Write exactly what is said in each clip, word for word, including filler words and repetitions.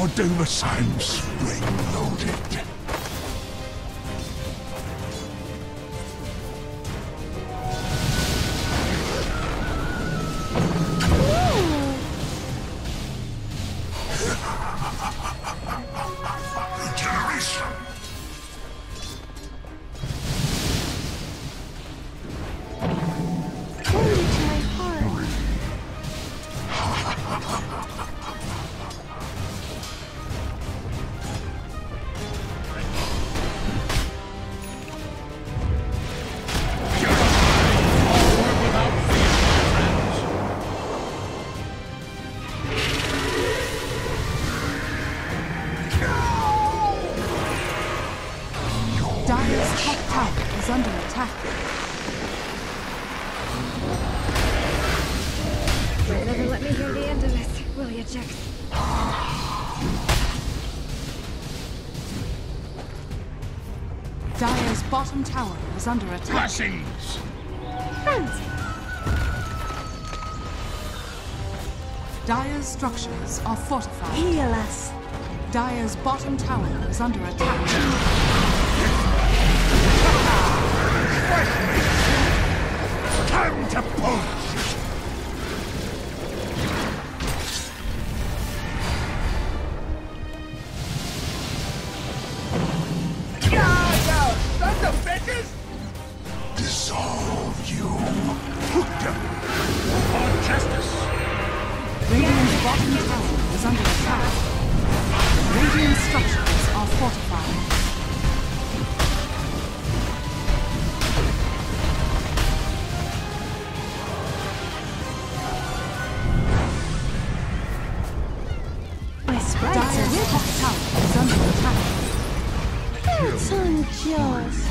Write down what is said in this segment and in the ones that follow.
or do the same spring-loaded. Regeneration. Dire's top tower is under attack. Don't ever let me hear the end of this, will you, Jax? Dire's bottom tower is under attack. Blessings! Friends! Dire's structures are fortified. Heal us! Dire's bottom tower is under attack. Time to punch! Dissolve you. For justice. Radiant's bottom tower is under attack. Radiant structures are fortified. Dire's top tower is under attack. That's unjust.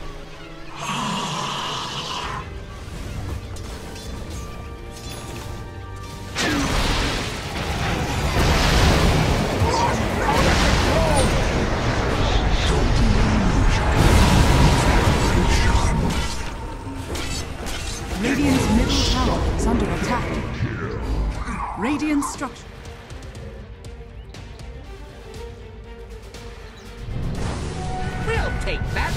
Radiant's middle tower is under attack. Radiant structure. We'll take that.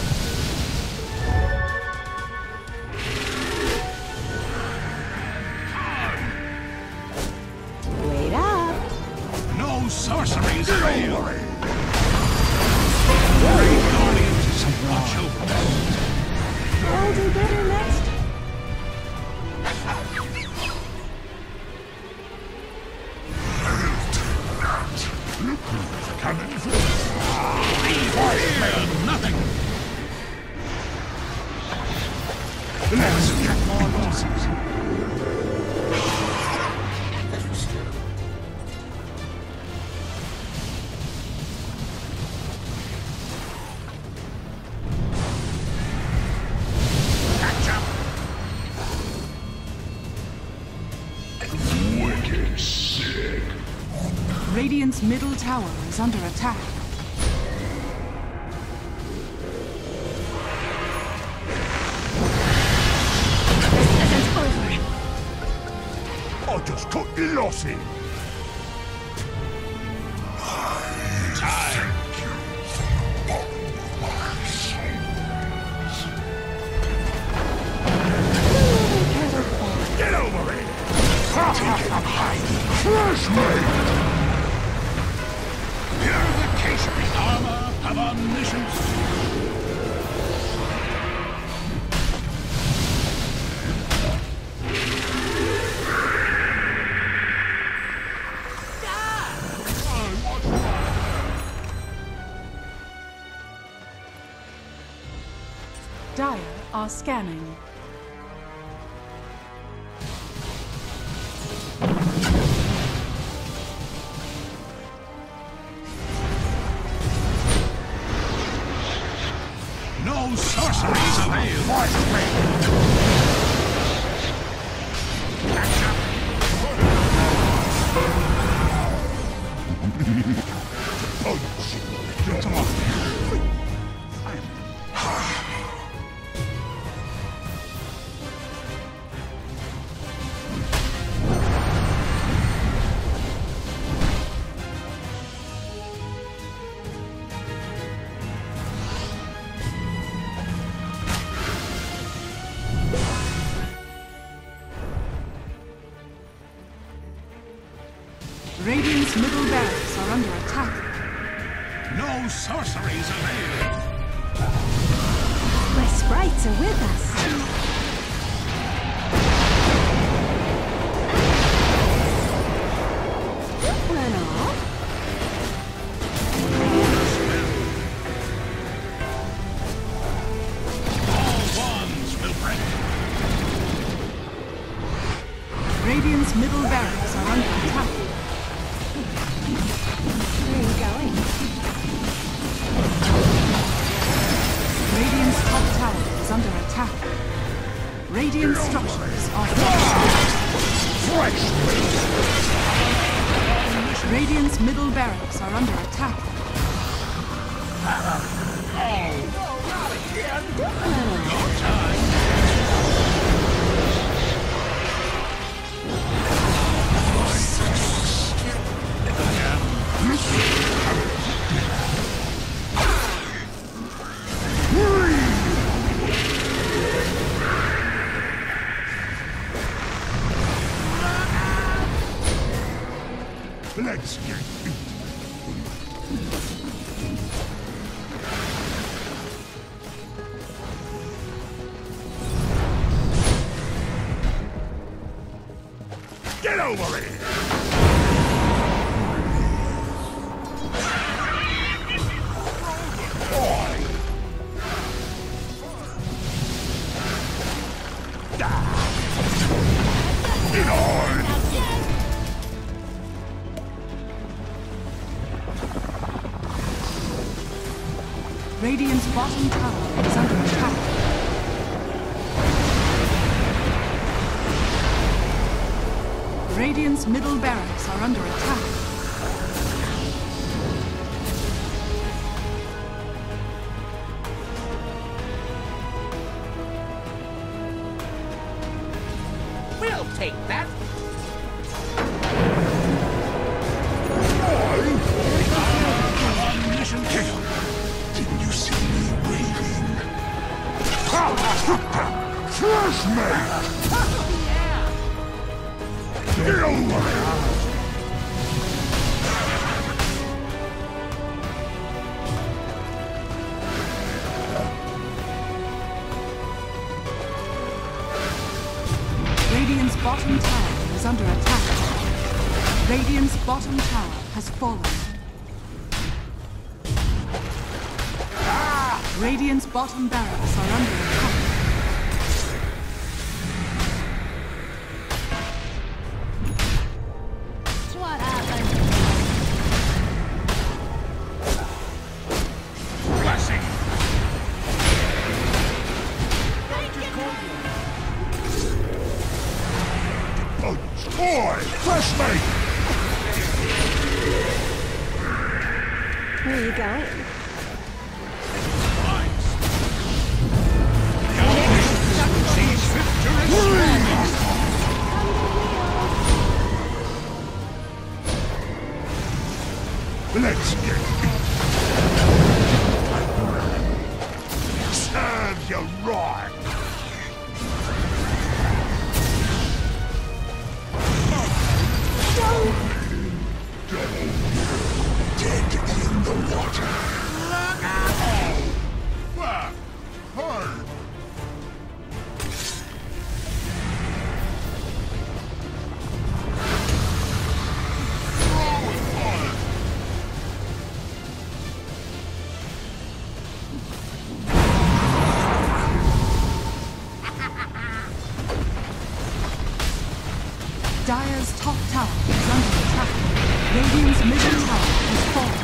Wait up! No sorceries fail. Great audiences watch over us. I'll do better next. Coming through. Fear nothing. Let's get more losses. Catch up. Wicked sick. Radiant's middle tower is under attack. I just cut your losses. Time. Get over it! Crush me! Purification armor of omniscience. Dire are scanning. No sorceries avail. Catch up. Come on. Radiant's middle barracks are under attack. No sorceries avail. My sprites are with us. Run off. All wands will break. Radiant's middle barracks are under attack. Where are you going? Radiant's top tower is under attack. Radiant structures are fortified. Radiant's middle barracks are under attack. Let's get it. Get over it! Get on! Radiant's bottom tower is under attack. Radiant's middle barracks are under attack. We'll take that. Mission kill. Didn't you see me waiting? Flash me! Yeah. Get over it! Radiant's bottom tower is under attack. Radiant's bottom tower has fallen. Radiant's bottom barracks are under attack. What happened? Blessing! Boy! Flash me! Where are you going? Let's get it. Serve you right. Dead in the water. Look out! Back! Hard! Dire's top tower is under attack. Radiant's middle tower has fallen.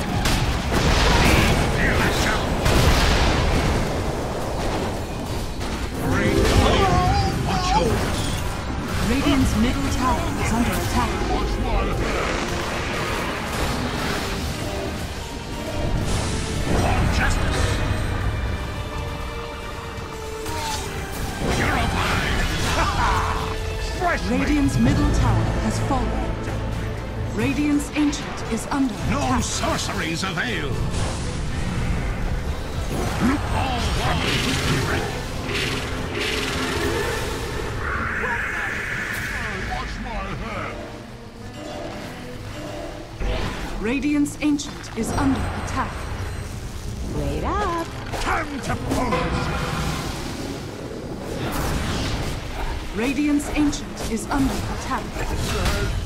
Radiant's middle tower is under attack. Justice! Radiant's middle tower has fallen. Radiant's ancient is under No attack. sorceries avail. All wands break. Watch my head. Radiant's Ancient is under attack. Wait up. Time to pose! Radiant's Ancient is under attack.